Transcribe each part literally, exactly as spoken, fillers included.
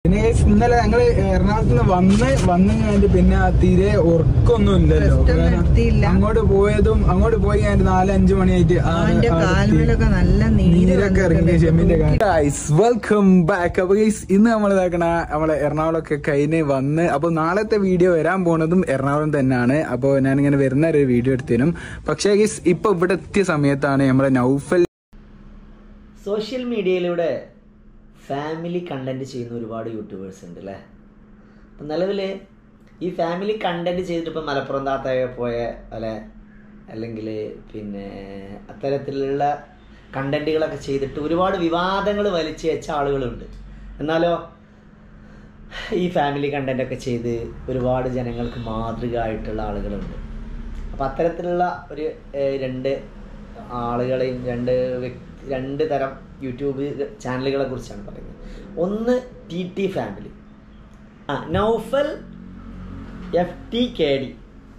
പിന്നെ ഇന്നലെ ഞങ്ങള് എറണാകുളത്ത് നിന്ന് വന്ന് വന്നു കഴിഞ്ഞിട്ട് പിന്നെ തീരെ ഉറക്കൊന്നും ഇല്ലല്ലോ. അങ്ങോട്ട് പോയതും അങ്ങോട്ട് പോയി കഴിഞ്ഞിട്ട് നാലഞ്ചു മണിയായിട്ട് നീരൊക്കെ ഇറങ്ങി ഷെമിന്റെ. Welcome back. അപ്പൊ ഇന്ന് നമ്മൾ ഇതാക്കണ നമ്മളെ എറണാകുളമൊക്കെ കഴിഞ്ഞ് വന്ന് അപ്പൊ നാളത്തെ വീഡിയോ വരാൻ പോണതും എറണാകുളം തന്നെയാണ്. അപ്പൊ ഞാനിങ്ങനെ വരുന്ന ഒരു വീഡിയോ എടുത്തേനും. പക്ഷേ ഇപ്പൊ ഇവിടെ എത്തിയ സമയത്താണ് നമ്മളെ നൗഫൽ സോഷ്യൽ മീഡിയയിലൂടെ ഫാമിലി കണ്ടന്റ് ചെയ്യുന്ന ഒരുപാട് യൂട്യൂബേഴ്സ് ഉണ്ട് അല്ലേ. അപ്പം നിലവിൽ ഈ ഫാമിലി കണ്ടന്റ് ചെയ്തിട്ട് ഇപ്പം മലപ്പുറം താത്തയെ പോയ അല്ലെ അല്ലെങ്കിൽ പിന്നെ അത്തരത്തിലുള്ള കണ്ടന്റുകളൊക്കെ ചെയ്തിട്ട് ഒരുപാട് വിവാദങ്ങൾ വലിച്ചു വെച്ച ആളുകളുണ്ട്. എന്നാലോ ഈ ഫാമിലി കണ്ടന്റൊക്കെ ചെയ്ത് ഒരുപാട് ജനങ്ങൾക്ക് മാതൃക ആയിട്ടുള്ള ആളുകളുണ്ട്. അപ്പം അത്തരത്തിലുള്ള ഒരു രണ്ട് ആളുകളെയും രണ്ട് വ്യക്തി രണ്ട് തരം യൂട്യൂബ് ചാനലുകളെ കുറിച്ചാണ് പറയുന്നത്. ഒന്ന് ടി ടി ഫാമിലി, ആ Naufal F T K D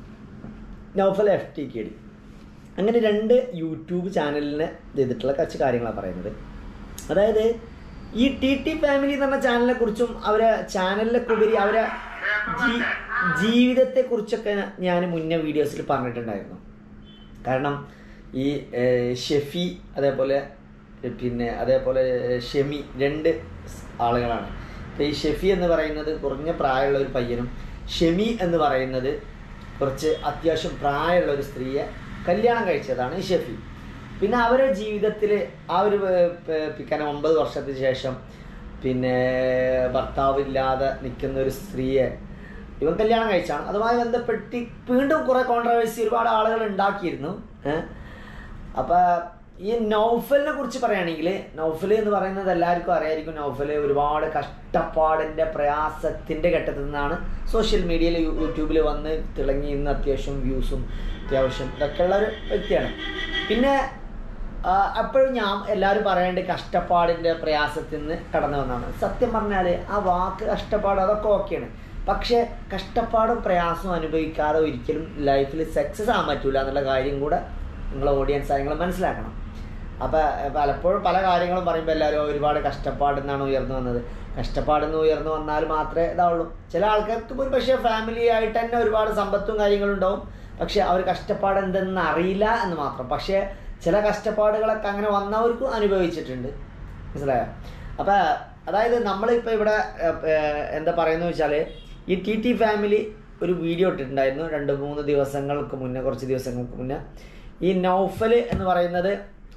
Naufal F T K D അങ്ങനെ രണ്ട് യൂട്യൂബ് ചാനലിനെ ചെയ്തിട്ടുള്ള കുറച്ച് കാര്യങ്ങളാണ് പറയുന്നത്. അതായത് ഈ ടി ടി ഫാമിലി എന്ന് പറഞ്ഞ ചാനലിനെ കുറിച്ചും അവരെ ചാനലിലൊക്കെ ഉപരി അവരെ ജീ ജീവിതത്തെക്കുറിച്ചൊക്കെ ഞാൻ മുന്നേ വീഡിയോസിൽ പറഞ്ഞിട്ടുണ്ടായിരുന്നു. കാരണം ഈ ഷെഫി അതേപോലെ പിന്നെ അതേപോലെ ഷെമി രണ്ട് ആളുകളാണ്. അപ്പോൾ ഈ ഷെഫി എന്ന് പറയുന്നത് കുറഞ്ഞ പ്രായമുള്ള ഒരു പയ്യനും ഷെമി എന്ന് പറയുന്നത് കുറച്ച് അത്യാവശ്യം പ്രായമുള്ള ഒരു സ്ത്രീയെ കല്യാണം കഴിച്ചതാണ് ഈ ഷെഫി. പിന്നെ അവരുടെ ജീവിതത്തിൽ ആ ഒരു പിന്നെ ഒമ്പത് വർഷത്തിന് ശേഷം പിന്നെ ഭർത്താവില്ലാതെ നിൽക്കുന്ന ഒരു സ്ത്രീയെ ഇവൻ കല്യാണം കഴിച്ചാണ്. അതുമായി ബന്ധപ്പെട്ട് വീണ്ടും കുറേ കോൺട്രവേഴ്സി ഒരുപാട് ആളുകൾ ഉണ്ടാക്കിയിരുന്നു. അപ്പോൾ ഈ നൗഫലിനെ കുറിച്ച് പറയുകയാണെങ്കിൽ നൗഫൽ എന്ന് പറയുന്നത് എല്ലാവർക്കും അറിയായിരിക്കും. നൗഫൽ ഒരുപാട് കഷ്ടപ്പാടിൻ്റെ പ്രയാസത്തിൻ്റെ ഘട്ടത്തിൽ നിന്നാണ് സോഷ്യൽ മീഡിയയിൽ യൂട്യൂബിൽ വന്ന് തിളങ്ങി ഇന്ന് അത്യാവശ്യം വ്യൂസും അത്യാവശ്യം ഇതൊക്കെ ഉള്ള ഒരു വ്യക്തിയാണ്. പിന്നെ അപ്പോഴും ഞാൻ എല്ലാവരും പറയേണ്ടത് കഷ്ടപ്പാടിൻ്റെ പ്രയാസത്തിൽ നിന്ന് കടന്നു വന്നതാണ്. സത്യം പറഞ്ഞാൽ ആ വാക്ക് കഷ്ടപ്പാട് അതൊക്കെ ഓക്കെയാണ്. പക്ഷേ കഷ്ടപ്പാടും പ്രയാസവും അനുഭവിക്കാതെ ഒരിക്കലും ലൈഫിൽ സക്സസ് ആകാൻ പറ്റില്ല എന്നുള്ള കാര്യം കൂടെ നിങ്ങളെ ഓഡിയൻസ് നിങ്ങൾ മനസ്സിലാക്കണം. അപ്പോൾ പലപ്പോഴും പല കാര്യങ്ങളും പറയുമ്പോൾ എല്ലാവരും ഒരുപാട് കഷ്ടപ്പാടെന്നാണ് ഉയർന്നു വന്നത്. കഷ്ടപ്പാടെന്ന് ഉയർന്നു വന്നാൽ മാത്രമേ ഇതാവുള്ളൂ. ചില ആൾക്കാർക്ക് ഒരു പക്ഷേ ഫാമിലി ആയിട്ട് തന്നെ ഒരുപാട് സമ്പത്തും കാര്യങ്ങളും ഉണ്ടാവും. പക്ഷേ അവർ കഷ്ടപ്പാട് എന്തെന്ന് അറിയില്ല എന്ന് മാത്രം. പക്ഷേ ചില കഷ്ടപ്പാടുകളൊക്കെ അങ്ങനെ വന്നവർക്കും അനുഭവിച്ചിട്ടുണ്ട്. മനസ്സിലായോ? അപ്പോൾ അതായത് നമ്മളിപ്പോൾ ഇവിടെ എന്താ പറയുന്നത് വെച്ചാൽ ഈ ടി ടി ഫാമിലി ഒരു വീഡിയോ ഇട്ടിട്ടുണ്ടായിരുന്നു രണ്ട് മൂന്ന് ദിവസങ്ങൾക്ക് മുന്നേ കുറച്ച് ദിവസങ്ങൾക്ക് മുന്നേ. ഈ നൗഫൽ എന്ന് പറയുന്നത്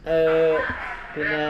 പിന്നെ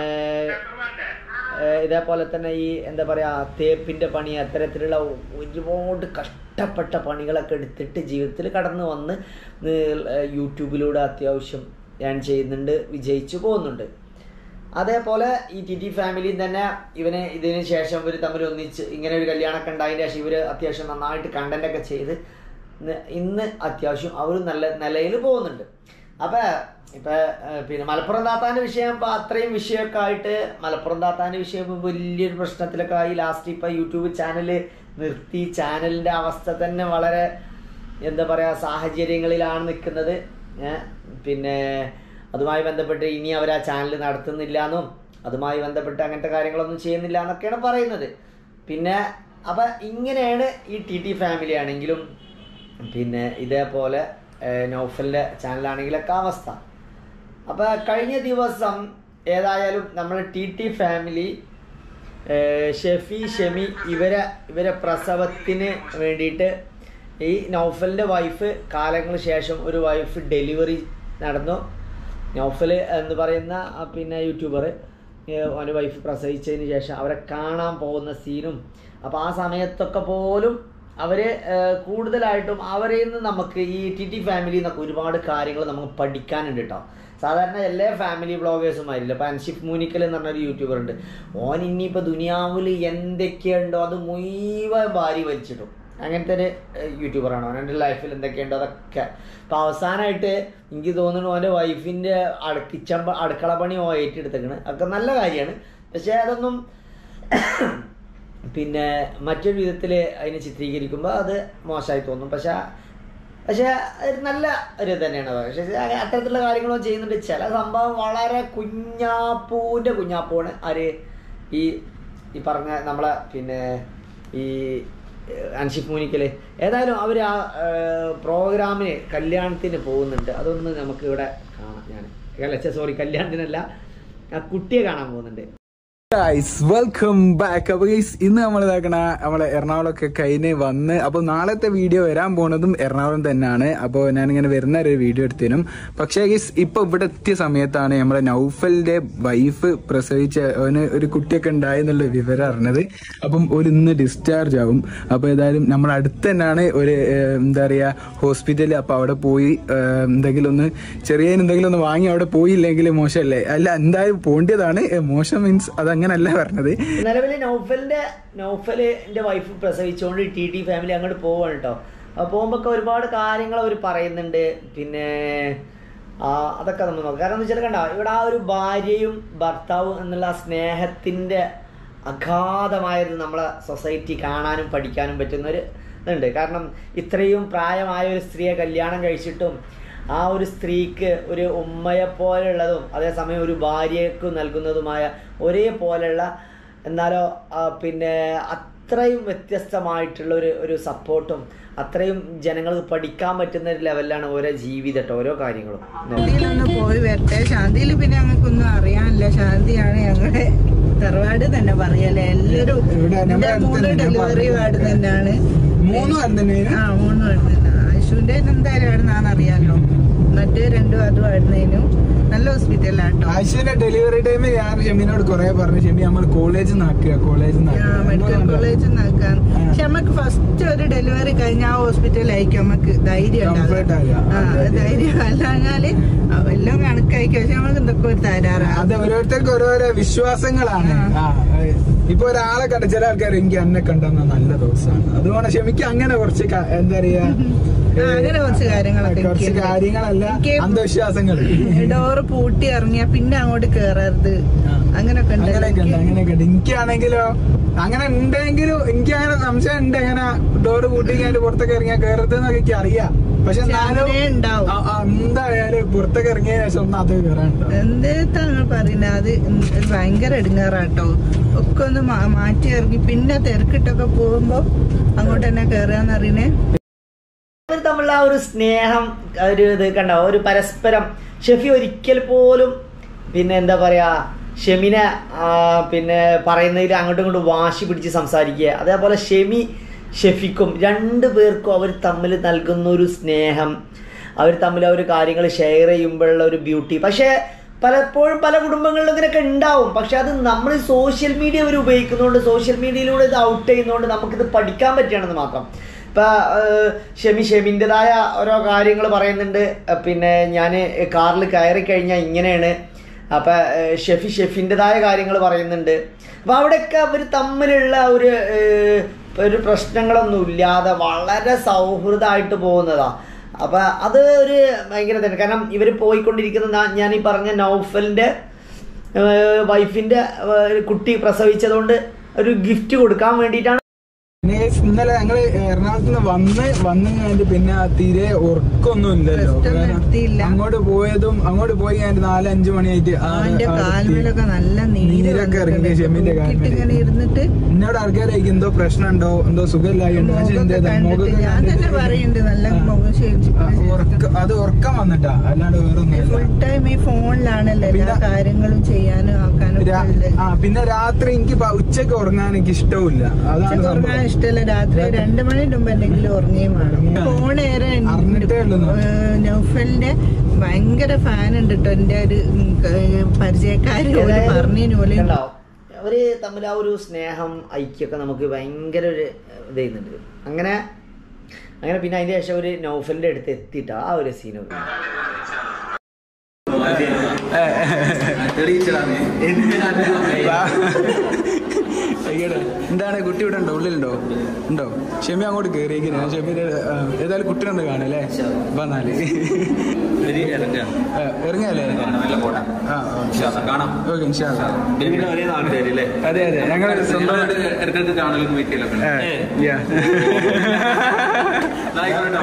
ഇതേപോലെ തന്നെ ഈ എന്താ പറയുക തേപ്പിൻ്റെ പണി അത്തരത്തിലുള്ള ഒരുപാട് കഷ്ടപ്പെട്ട പണികളൊക്കെ എടുത്തിട്ട് ജീവിതത്തിൽ കടന്നു വന്ന് യൂട്യൂബിലൂടെ അത്യാവശ്യം ഞാൻ ചെയ്യുന്നുണ്ട്, വിജയിച്ചു പോകുന്നുണ്ട്. അതേപോലെ ഈ ടി ടി ഫാമിലിയിൽ തന്നെ ഇവന് ഇതിന് ശേഷം ഇവർ തമ്മിൽ ഒന്നിച്ച് ഇങ്ങനെ ഒരു കല്യാണമൊക്കെ ഉണ്ടായതിന് ശേഷം ഇവർ അത്യാവശ്യം നന്നായിട്ട് കണ്ടൻറ്റൊക്കെ ചെയ്ത് ഇന്ന് അത്യാവശ്യം അവർ നല്ല നിലയിൽ പോകുന്നുണ്ട്. അപ്പം ഇപ്പം പിന്നെ മലപ്പുറം താത്താൻ്റെ വിഷയം ഇപ്പം അത്രയും വിഷയമൊക്കെ ആയിട്ട് മലപ്പുറം താത്താൻ്റെ വിഷയം വലിയൊരു പ്രശ്നത്തിലൊക്കെ ആയി. ലാസ്റ്റ് ഇപ്പം യൂട്യൂബ് ചാനൽ നിർത്തി. ചാനലിൻ്റെ അവസ്ഥ തന്നെ വളരെ എന്താ പറയുക സാഹചര്യങ്ങളിലാണ് നിൽക്കുന്നത്. പിന്നെ അതുമായി ബന്ധപ്പെട്ട് ഇനി അവർ ആ ചാനൽ നടത്തുന്നില്ല എന്നും അതുമായി ബന്ധപ്പെട്ട് അങ്ങനത്തെ കാര്യങ്ങളൊന്നും ചെയ്യുന്നില്ല എന്നൊക്കെയാണ് പറയുന്നത്. പിന്നെ അപ്പം ഇങ്ങനെയാണ് ഈ ടി ടി ഫാമിലി ആണെങ്കിലും പിന്നെ ഇതേപോലെ നൗഫലിൻ്റെ ചാനലാണെങ്കിലൊക്കെ അവസ്ഥ. അപ്പോൾ കഴിഞ്ഞ ദിവസം ഏതായാലും നമ്മൾ T T family Shefi Shemi ഇവരെ ഇവരെ പ്രസവത്തിന് വേണ്ടിയിട്ട് ഈ നൗഫലിൻ്റെ വൈഫ് കാലങ്ങൾക്ക് ശേഷം ഒരു വൈഫ് ഡെലിവറി നടന്നു. നൗഫൽ എന്ന് പറയുന്ന പിന്നെ യൂട്യൂബർ അവൻ്റെ വൈഫ് പ്രസവിച്ചതിന് ശേഷം അവരെ കാണാൻ പോകുന്ന സീനും അപ്പോൾ ആ സമയത്തൊക്കെ പോലും അവർ കൂടുതലായിട്ടും അവരിൽ നിന്ന് നമുക്ക് ഈ ടി ടി ഫാമിലി എന്നൊക്കെ ഒരുപാട് കാര്യങ്ങൾ നമുക്ക് പഠിക്കാനുണ്ട് കേട്ടോ. സാധാരണ എല്ലാ ഫാമിലി വ്ളോഗേഴ്സും ആയില്ല. ഇപ്പോൾ അൻഷിഫ് മൂനിക്കൽ എന്ന് പറഞ്ഞൊരു യൂട്യൂബർ ഉണ്ട്. ഓൻ ഇനിയിപ്പോൾ ദുനിയാവിൽ എന്തൊക്കെയുണ്ടോ അത് മുഴുവൻ ഭാര്യ വലിച്ചിട്ടും അങ്ങനത്തെ ഒരു യൂട്യൂബറാണ്. അവൻ്റെ ലൈഫിൽ എന്തൊക്കെയുണ്ടോ അതൊക്കെ. അപ്പോൾ അവസാനമായിട്ട് എനിക്ക് തോന്നുന്നു അവൻ്റെ വൈഫിൻ്റെ അടു കിച്ചൺ അടുക്കള പണി ഓ ഏറ്റെടുത്തേക്കണ്. അതൊക്കെ നല്ല കാര്യമാണ്. പക്ഷേ അതൊന്നും പിന്നെ മറ്റൊരു വിധത്തിൽ അതിനെ ചിത്രീകരിക്കുമ്പോൾ അത് മോശമായി തോന്നും. പക്ഷേ പക്ഷേ ഒരു നല്ല ഒരു തന്നെയാണ്. പക്ഷേ അത്തരത്തിലുള്ള കാര്യങ്ങളും ചെയ്യുന്നുണ്ട്. ചില സംഭവം വളരെ കുഞ്ഞാപ്പൂൻ്റെ കുഞ്ഞാപ്പൂണ് ആര് ഈ ഈ പറഞ്ഞ നമ്മളെ പിന്നെ ഈ അൻഷിഫ് മൂനിക്കൽ. ഏതായാലും അവർ ആ പ്രോഗ്രാമിന് കല്യാണത്തിന് പോകുന്നുണ്ട്. അതൊന്ന് നമുക്ക് ഇവിടെ കാണാം. ഞാൻ അല്ല സോറി കല്യാണത്തിനല്ല, ആ കുട്ടിയെ കാണാൻ പോകുന്നുണ്ട്. Welcome back. അപ്പൊ ഗൈസ് ഇന്ന് നമ്മൾ ഇതാക്കണ നമ്മളെ എറണാകുളമൊക്കെ കഴിഞ്ഞ് വന്ന് അപ്പൊ നാളത്തെ വീഡിയോ വരാൻ പോണതും എറണാകുളം തന്നെയാണ്. അപ്പോൾ ഞാനിങ്ങനെ വരുന്ന ഒരു വീഡിയോ എടുത്തേനും. പക്ഷേ ഗൈസ് ഇപ്പൊ ഇവിടെ എത്തിയ സമയത്താണ് നമ്മളെ നൗഫലിന്റെ വൈഫ് പ്രസവിച്ച അവന് ഒരു കുട്ടിയൊക്കെ ഉണ്ടായെന്നുള്ള വിവരം അറിഞ്ഞത്. അപ്പം ഒരു ഇന്ന് ഡിസ്ചാർജ് ആവും. അപ്പൊ ഏതായാലും നമ്മുടെ അടുത്ത് തന്നെയാണ് ഒരു എന്താ പറയാ ഹോസ്പിറ്റല്. അപ്പൊ അവിടെ പോയി എന്തെങ്കിലും ഒന്ന് ചെറിയ എന്തെങ്കിലും ഒന്ന് വാങ്ങി അവിടെ പോയില്ലെങ്കിൽ മോശമല്ലേ? അല്ല എന്തായാലും പോണ്ടിയതാണ്. മോശം മീൻസ് അത് അങ്ങനല്ല പറഞ്ഞത്. നിലവിൽ നൗഫലിന്റെ നൗഫലിന്റെ വൈഫ് പ്രസവിച്ചുകൊണ്ട് ടി ടി ഫാമിലി അങ്ങോട്ട് പോവാണ് കേട്ടോ. അപ്പോൾ പോകുമ്പോൾ ഒരുപാട് കാര്യങ്ങൾ അവർ പറയുന്നുണ്ട്. പിന്നെ അതൊക്കെ നമ്മൾ നോക്കാം. കാരണം എന്ന് വെച്ചാൽ കണ്ട ഇവിടെ ആ ഒരു ഭാര്യയും ഭർത്താവും എന്നുള്ള ആ സ്നേഹത്തിൻ്റെ അഗാധമായത് നമ്മളെ സൊസൈറ്റി കാണാനും പഠിക്കാനും പറ്റുന്ന ഒരു ഇതുണ്ട്. കാരണം ഇത്രയും പ്രായമായ ഒരു സ്ത്രീയെ കല്യാണം കഴിച്ചിട്ടും ആ ഒരു സ്ത്രീക്ക് ഒരു ഉമ്മയെ പോലെയുള്ളതും അതേസമയം ഒരു ഭാര്യയ്ക്ക് നൽകുന്നതുമായ ഒരേപോലെയുള്ള എന്നാലോ പിന്നെ അത്രയും വ്യത്യസ്തമായിട്ടുള്ള ഒരു ഒരു സപ്പോർട്ടും അത്രയും ജനങ്ങൾക്ക് പഠിക്കാൻ പറ്റുന്ന ഒരു ലെവലിലാണ് ഓരോ ജീവിതട്ടോ ഓരോ കാര്യങ്ങളും. പോയി വരട്ടെ. ശാന്തിയിൽ പിന്നെ ഞങ്ങൾക്കൊന്നും അറിയാനില്ല. ശാന്തിയാണ് ഞങ്ങളുടെ തറവാട് തന്നെ പറയല്ലേ. എല്ലാരും മൂന്ന് ഡെലിവറി വാർഡ് തന്നെയാണ്. ആ മൂന്ന് വാർഡ് തന്നെ. ആശുവിന്റെ എന്തായാലും ആണെന്നാണ് അറിയാമല്ലോ. മറ്റേ രണ്ടു വാർഡ് വാടുന്നതിനും നല്ല ഹോസ്പിറ്റലാട്ടോ. ആശുവിന്റെ ഡെലിവറി ടൈം ഞാൻ ഷെമിനോട് കുറെ പറഞ്ഞു, ഷെമി നമ്മൾ കോളേജിൽ നിന്നാക്കുക കോളേജിൽ മെഡിക്കൽ കോളേജിൽ നിന്നാക്കാൻ. പക്ഷെ നമുക്ക് ഫസ്റ്റ് ഒരു ഡെലിവറി കഴിഞ്ഞ ആ ഹോസ്പിറ്റലായിരിക്കും നമുക്ക് ധൈര്യം ഉണ്ടാകും. ആ ധൈര്യം അല്ലാഞ്ഞാല് എല്ലാം കണക്കായിരിക്കും. പക്ഷെ നമുക്ക് എന്തൊക്കെ ഒരു തരാറാണ്. അത് ഓരോരുത്തർക്ക് ഓരോരോ വിശ്വാസങ്ങളാണ്. ഇപ്പൊ ഒരാളെ കണ്ട ചില ആൾക്കാർ എനിക്ക് എന്നെ കണ്ടെന്ന നല്ല ദിവസമാണ്. അതുകൊണ്ട് ക്ഷമിക്ക് അങ്ങനെ കുറച്ച് എന്താ പറയാ അങ്ങനെ കുറച്ച് കാര്യങ്ങളൊക്കെ കുറച്ച് കാര്യങ്ങളല്ല അന്ധവിശ്വാസങ്ങൾ. ഡോറ് പൂട്ടി ഇറങ്ങിയ പിന്നെ അങ്ങോട്ട് കേറരുത് അങ്ങനെയൊക്കെ ഉണ്ട്. അങ്ങനെയൊക്കെ ഉണ്ട് അങ്ങനെയൊക്കെ ഉണ്ട്. എനിക്കാണെങ്കിലോ അങ്ങനെ ഉണ്ടെങ്കിലും എനിക്ക് അങ്ങനെ സംശയം ഉണ്ട്. അങ്ങനെ ഡോറ് പൂട്ടി കഴിഞ്ഞിട്ട് പുറത്തൊക്കെ ഇറങ്ങിയാൽ കേറരുത് എന്നൊക്കെ എനിക്ക് അറിയാം. പക്ഷെ എന്തായാലും പുറത്തൊക്കെ ഇറങ്ങിയ ശേഷം ഒന്നും അത് കയറാനുണ്ടോ എന്താണ് പറയുന്നത്. അത് ഭയങ്കര എടുങ്ങാറാട്ടോ. ഒക്കെ ഒന്ന് മാറ്റി ഇറങ്ങി പിന്നെ തിരക്കിട്ടൊക്കെ പോകുമ്പോ അങ്ങോട്ട് തന്നെ കേറുകയെന്ന് അറിയണേ. തമ്മിലുള്ള ആ ഒരു സ്നേഹം ഒരു ഇത് കണ്ടോ ഒരു പരസ്പരം. ഷെഫി ഒരിക്കൽ പോലും പിന്നെ എന്താ പറയാ ഷെമിനെ പിന്നെ പറയുന്നതിൽ അങ്ങോട്ടും ഇങ്ങോട്ടും വാശി പിടിച്ച് സംസാരിക്കുക. അതേപോലെ ഷെമി ഷെഫിക്കും രണ്ടു പേർക്കും അവർ തമ്മിൽ നൽകുന്ന ഒരു സ്നേഹം, അവർ തമ്മിൽ ആ ഒരു കാര്യങ്ങൾ ഷെയർ ചെയ്യുമ്പോഴുള്ള ഒരു ബ്യൂട്ടി. പക്ഷേ പലപ്പോഴും പല കുടുംബങ്ങളിലും ഇങ്ങനെയൊക്കെ ഉണ്ടാവും. പക്ഷെ അത് നമ്മൾ സോഷ്യൽ മീഡിയ അവർ ഉപയോഗിക്കുന്നതുകൊണ്ട് സോഷ്യൽ മീഡിയയിലൂടെ ഇത് ഔട്ട് ചെയ്യുന്നതുകൊണ്ട് നമുക്കിത് പഠിക്കാൻ പറ്റുകയാണെന്ന് മാത്രം. ഇപ്പം ഷെമി ഷെമിൻ്റെതായ ഓരോ കാര്യങ്ങൾ പറയുന്നുണ്ട്. പിന്നെ ഞാൻ കാറിൽ കയറി കഴിഞ്ഞാൽ ഇങ്ങനെയാണ്. അപ്പം ഷെഫി ഷെഫിൻ്റെതായ കാര്യങ്ങൾ പറയുന്നുണ്ട്. അപ്പം അവിടെയൊക്കെ അവർ തമ്മിലുള്ള ഒരു ഒരു പ്രശ്നങ്ങളൊന്നും ഇല്ലാതെ വളരെ സൗഹൃദമായിട്ട് പോകുന്നതാണ്. അപ്പം അത് ഒരു ഭയങ്കര തന്നെ. കാരണം ഇവർ പോയിക്കൊണ്ടിരിക്കുന്ന ഞാൻ ഈ പറഞ്ഞ നൗഫലിൻ്റെ വൈഫിൻ്റെ കുട്ടി പ്രസവിച്ചതുകൊണ്ട് ഒരു ഗിഫ്റ്റ് കൊടുക്കാൻ വേണ്ടിയിട്ടാണ്. ഇന്നലെ ഞങ്ങള് എറണാകുളത്ത് നിന്ന് വന്ന് വന്നു കഴിഞ്ഞിട്ട് പിന്നെ തീരെ ഉറക്കൊന്നും ഇല്ലല്ലോ. അങ്ങോട്ട് പോയതും അങ്ങോട്ട് പോയി കഴിഞ്ഞിട്ട് നാല് അഞ്ചു മണിയായിട്ട് നീരൊക്കെ ഇറങ്ങി ഷെമിന്റെ കാലിൽ. എന്നോട് ആൾക്കാരായിരിക്കും എന്തോ പ്രശ്നമുണ്ടോ എന്തോ സുഖമില്ലായിട്ടുണ്ടോ. അത് ഉറക്കം വന്നിട്ടാ അല്ലാണ്ട് വേറൊന്നും. ആ പിന്നെ രാത്രി എനിക്ക് ഉച്ചക്ക് ഉറങ്ങാൻ എനിക്ക് ഇഷ്ടമില്ല. അതാണ് ഇഷ്ടമല്ല. രാത്രി രണ്ടു മണി മുമ്പ് എന്തെങ്കിലും ഉറങ്ങിയും വേണം. ഫോണേറെ നൗഫലിന്റെ ഭയങ്കര ഫാൻ ഉണ്ട് കേട്ടോ. എന്റെ ഒരു പരിചയക്കാര് പറഞ്ഞു അവര് തമ്മിൽ ആ ഒരു സ്നേഹം ഐക്യമൊക്കെ നമുക്ക് ഭയങ്കര ഒരു ഇത് ചെയ്യുന്നുണ്ട്. അങ്ങനെ അങ്ങനെ പിന്നെ അതിന്റെ ശേഷം ഒരു നൗഫലിന്റെ അടുത്ത് എത്തിയിട്ടാ ആ ഒരു സീന് എന്താണ് കുട്ടി ഇവിടെ ഉണ്ടോ ഉള്ളിലുണ്ടോ ഉണ്ടോ? ഷെമി അങ്ങോട്ട് കയറിയിരിക്കുന്ന ഷെമിയുടെ ഏതായാലും കുട്ടിയുണ്ട് കാണല്ലേ വന്നാല് ഇറങ്ങിയല്ലേ? അതെ അതെ ഞങ്ങൾ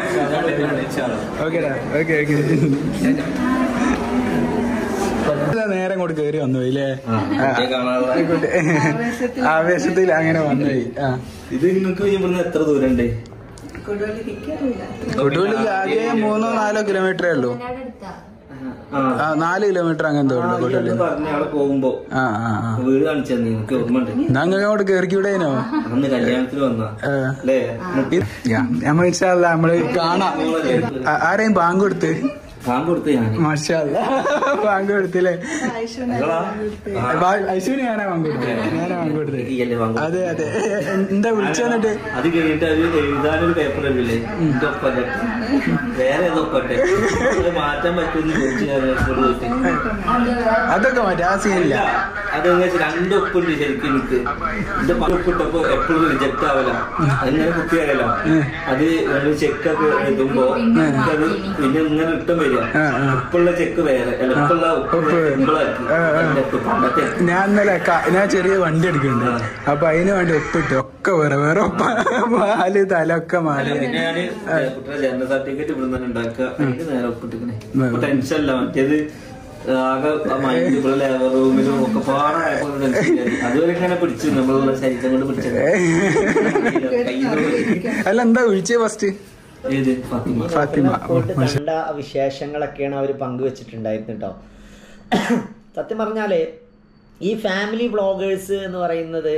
ഓക്കേടാ ഓക്കെ ഓക്കെ നേരെ അങ്ങോട്ട് കയറി വന്നു പോയി അല്ലേ? ആവേശത്തിൽ അങ്ങനെ വന്നു പോയി. ആ ഇത് നിങ്ങൾക്ക് ഇവിടുന്ന് എത്ര ദൂരം ഉണ്ട്? കൊടുവള്ളിക്ക് ആകെ മൂന്നോ നാലോ കിലോമീറ്ററേ ഉള്ളൂ. ആ നാല് കിലോമീറ്റർ അങ്ങനത്തെ ഉള്ളു കൊടുവള്ളി. പോകുമ്പോ വീട് കാണിച്ചു നിങ്ങൾക്ക് ഓർമ്മയുണ്ട്? ഞങ്ങൾ അങ്ങോട്ട് കയറിക്കൂടേനോ? അന്ന് കല്യാണത്തിന് വന്നാ അല്ലേ? നമ്മൾ ഇൻഷാല്ല നമ്മള് കാണാം. ആരെയും ബാങ്ക് കൊടുത്ത് ബാങ്ക് കൊടുത്ത് ഞാൻ ബാങ്ക് കൊടുത്തില്ലേ? ഐശുവിന് ഞാനാ ബാങ്ക് കൊടുത്തേ. ഞാനാ ബാങ്ക് കൊടുത്തേ. അതെ അതെ. എന്താ വിളിച്ചു വന്നിട്ട്? അത് കഴിഞ്ഞിട്ട് അത് എഴുതാനൊരു പേപ്പർ ഇല്ലേ ഒപ്പട്ടെ വേറെ ഏതൊപ്പട്ടെ മാറ്റാൻ പറ്റുമെന്ന് ചോദിച്ചു. അതൊക്കെ മാറ്റി. ആ സീനില്ല. അതെന്ന് വെച്ചാൽ രണ്ട് ഒപ്പുണ്ട് ശരിക്കും എനിക്ക്. എന്റെ ഒപ്പിട്ടപ്പോ എപ്പോഴും റിജക്ട് ആവല. അതിങ്ങനെ കുട്ടിയാകല. അത് ചെക്കൊക്കെ എഴുതുമ്പോ അത് പിന്നെ ഇങ്ങനെ ഇഷ്ടം വരിക. ഉപ്പുള്ള ചെക്ക് വേറെ എളുപ്പമുള്ള ഞാൻ ഇന്നലെ ഞാൻ ചെറിയ വണ്ടി എടുക്കുന്നുണ്ട്. അപ്പൊ അതിന് വേണ്ടി ഒപ്പിട്ട് ഒക്കെ വേറെ വേറെ ഒപ്പ മാല് തല ഒക്കെ മാല്. ഞാന് ജനറൽ സർട്ടിഫിക്കറ്റ് ഇവിടെ നിന്ന് ഉണ്ടാക്കുക. നേരെ ഒപ്പിട്ടിക്കണേ. ടെൻഷൻ അല്ല. മറ്റേത് ആകെ മൈൻഡ് ലേബർ റൂമിലും ഒക്കെ പാടായപ്പോ അതുവരെ ഇങ്ങനെ പിടിച്ചു നമ്മളുള്ള ശരീരം കൊണ്ട് പിടിച്ചത്. അല്ല എന്താ വിളിച്ചേ ഫസ്റ്റ്? കണ്ട വിശേഷങ്ങളൊക്കെയാണ് അവർ പങ്കുവെച്ചിട്ടുണ്ടായിരുന്നു കേട്ടോ. സത്യം പറഞ്ഞാല് ഈ ഫാമിലി വ്ളോഗേഴ്സ് എന്ന് പറയുന്നത്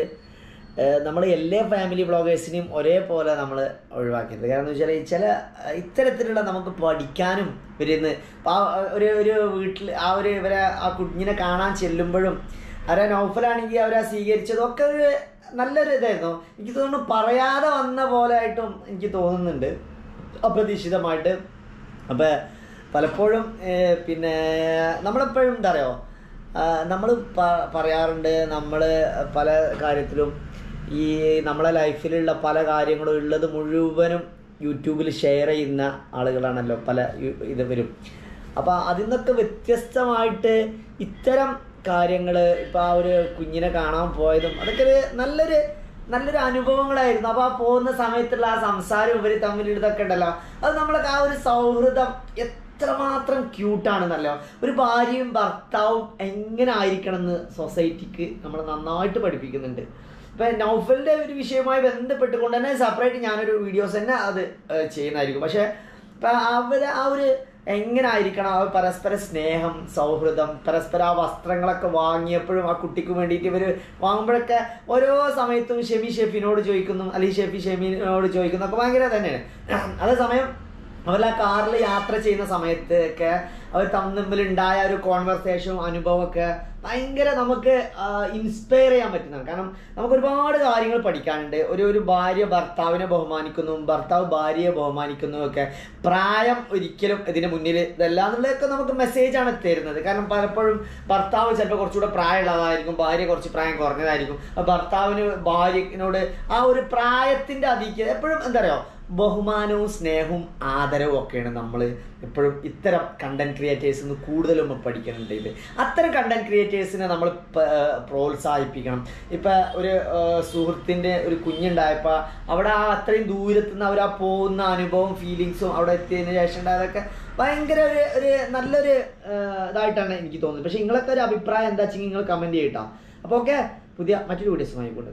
നമ്മൾ എല്ലാ ഫാമിലി വ്ളോഗേഴ്സിനെയും ഒരേപോലെ നമ്മൾ ഒഴിവാക്കരുത്. കാരണം എന്ന് വെച്ചാൽ ചില ഇത്തരത്തിലുള്ള നമുക്ക് പഠിക്കാനും വരുന്ന ഒരു ഒരു വീട്ടിൽ ആ ഒരു ഇവരെ ആ കുഞ്ഞിനെ കാണാൻ ചെല്ലുമ്പോഴും അവരെ നൗഫലാണെങ്കിൽ അവരെ സ്വീകരിച്ചതും ഒക്കെ ഒരു നല്ലൊരു ഇതായിരുന്നു. എനിക്ക് തോന്നുന്നു പറയാതെ വന്ന പോലെ ആയിട്ടും എനിക്ക് തോന്നുന്നുണ്ട് അപ്രതീക്ഷിതമായിട്ട്. അപ്പം പലപ്പോഴും പിന്നെ നമ്മളെപ്പോഴും എന്താ പറയുക, നമ്മൾ പറയാറുണ്ട് നമ്മൾ പല കാര്യത്തിലും ഈ നമ്മളെ ലൈഫിലുള്ള പല കാര്യങ്ങളും ഉള്ളത് മുഴുവനും യൂട്യൂബിൽ ഷെയർ ചെയ്യുന്ന ആളുകളാണല്ലോ പല ഇത് വരും. അപ്പോൾ അതിൽ നിന്നൊക്കെ വ്യത്യസ്തമായിട്ട് ഇത്തരം കാര്യങ്ങൾ ഇപ്പോൾ ആ ഒരു കുഞ്ഞിനെ കാണാൻ പോയതും അതൊക്കെ ഒരു നല്ലൊരു നല്ലൊരു അനുഭവങ്ങളായിരുന്നു. അപ്പോൾ ആ പോകുന്ന സമയത്തുള്ള ആ സംസാരം ഇവർ തമ്മിലിതൊക്കെ ഉണ്ടല്ലോ, അത് നമ്മളൊക്കെ ആ ഒരു സൗഹൃദം എത്രമാത്രം ക്യൂട്ടാണെന്നല്ലോ. ഒരു ഭാര്യയും ഭർത്താവും എങ്ങനെ ആയിരിക്കണം എന്ന് സൊസൈറ്റിക്ക് നമ്മൾ നന്നായിട്ട് പഠിപ്പിക്കുന്നുണ്ട്. ഇപ്പം നൗഫലിൻ്റെ ഒരു വിഷയവുമായി ബന്ധപ്പെട്ടുകൊണ്ട് തന്നെ സെപ്പറേറ്റ് ഞാനൊരു വീഡിയോസ് തന്നെ അത് ചെയ്യുന്നതായിരിക്കും. പക്ഷേ ഇപ്പം അവർ ആ ഒരു എങ്ങനെ ആയിരിക്കണം, ആ പരസ്പര സ്നേഹം, സൗഹൃദം, പരസ്പര ആ വസ്ത്രങ്ങളൊക്കെ വാങ്ങിയപ്പോഴും ആ കുട്ടിക്ക് വേണ്ടിയിട്ട് ഇവർ വാങ്ങുമ്പോഴൊക്കെ ഓരോ സമയത്തും ഷെമി ഷെഫിനോട് ചോദിക്കുന്നു, അല്ലെങ്കിൽ ഷെഫി ഷെമിനോട് ചോദിക്കുന്നു ഒക്കെ ഭയങ്കര തന്നെയാണ്. അതേസമയം അവർ ആ കാറിൽ യാത്ര ചെയ്യുന്ന സമയത്തൊക്കെ അവർ തമ്മിലുണ്ടായ ഒരു കോൺവെർസേഷനും അനുഭവമൊക്കെ ഭയങ്കര നമുക്ക് ഇൻസ്പയർ ചെയ്യാൻ പറ്റുന്നതാണ്. കാരണം നമുക്ക് ഒരുപാട് കാര്യങ്ങൾ പഠിക്കാനുണ്ട്. ഒരു ഒരു ഭാര്യ ഭർത്താവിനെ ബഹുമാനിക്കുന്നു, ഭർത്താവ് ഭാര്യയെ ബഹുമാനിക്കുന്നു ഒക്കെ. പ്രായം ഒരിക്കലും ഇതിന് മുന്നിൽ ഇതല്ല എന്നുള്ളതൊക്കെ നമുക്ക് മെസ്സേജാണ് തരുന്നത്. കാരണം പലപ്പോഴും ഭർത്താവ് ചിലപ്പോൾ കുറച്ചുകൂടെ പ്രായമുള്ളതായിരിക്കും, ഭാര്യ കുറച്ച് പ്രായം കുറഞ്ഞതായിരിക്കും. ഭർത്താവിന് ഭാര്യനോട് ആ ഒരു പ്രായത്തിൻ്റെ അധികം എപ്പോഴും എന്താ പറയുക ബഹുമാനവും സ്നേഹവും ആദരവും ഒക്കെയാണ് നമ്മൾ എപ്പോഴും ഇത്തരം കണ്ടന്റ് ക്രിയേറ്റേഴ്സിൽ നിന്ന് കൂടുതലും പഠിക്കുന്നുണ്ട്. ഇത് അത്തരം കണ്ടന്റ് ക്രിയേറ്റേഴ്സിനെ നമ്മൾ പ്രോത്സാഹിപ്പിക്കണം. ഇപ്പം ഒരു സുഹൃത്തിൻ്റെ ഒരു കുഞ്ഞുണ്ടായപ്പോൾ അവിടെ ആ അത്രയും ദൂരത്തു നിന്ന് അവർ ആ പോകുന്ന അനുഭവം ഫീലിങ്സും അവിടെ എത്തിയതിന് ശേഷം ഉണ്ടായതൊക്കെ ഭയങ്കര ഒരു ഒരു നല്ലൊരു ഇതായിട്ടാണ് എനിക്ക് തോന്നുന്നത്. പക്ഷേ നിങ്ങളൊക്കെ ഒരു അഭിപ്രായം എന്താ വെച്ചെങ്കിൽ നിങ്ങൾ കമൻറ്റ് ചെയ്യട്ടോ. അപ്പോൾ ഓക്കെ, പുതിയ മറ്റൊരു വീഡിയോസുമായി കൊണ്ട്